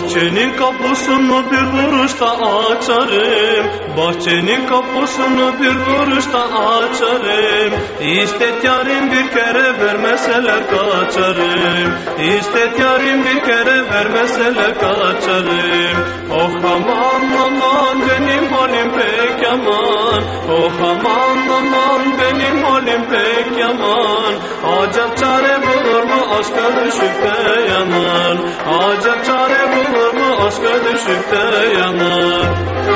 Bahçenin kapısını bir vuruşta açarım, bahçenin kapısını bir vuruşta açarım. İstet yarim bir kere vermeseler kaçarım, İstet yarim bir kere vermeseler kaçarım. Oh aman aman benim halim pek yaman, oh aman aman benim halim pek yaman. Acap çare bulur mu aşka düşüp de yanan, acap çare bulur mu aşka düşüp de yanan.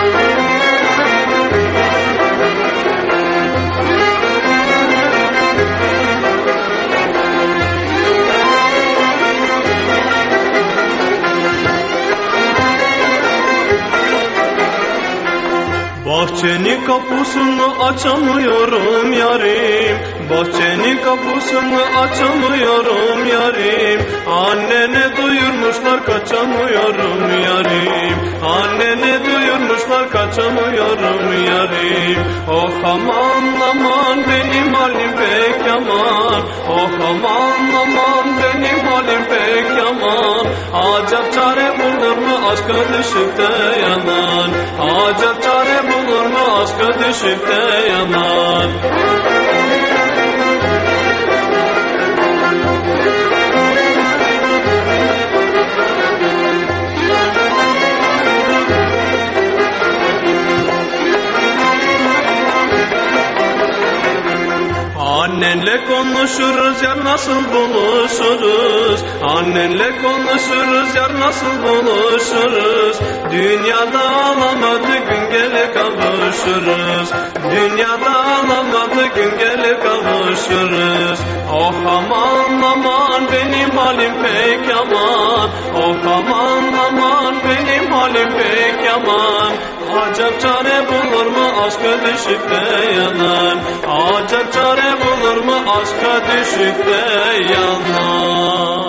Bahçenin kapısını açamıyorum yarim, bahçenin kapısını açamıyorum yarim. Annene duyurmuşlar kaçamıyorum yarim, annene duyurmuşlar kaçamıyorum yarim. Oh aman aman benim halim pek yaman, oh aman aman benim halim pek yaman. Acap çare bulur mu aşka düşüp de yanan, acap çare bulur mu aşka düşüp de yanan. Annenle konuşuruz yar nasıl buluşuruz, annenle konuşuruz yar nasıl buluşuruz. Dünyada alamadı gün gelir kavuşuruz, dünyada alamadı gün gelir kavuşuruz. Oh aman aman benim halim pek yaman, oh aman aman benim halim pek yaman. Acap çare bulur mu aşka düşüp de yanan, acap çare bulur mu aşka düşüp de yanan.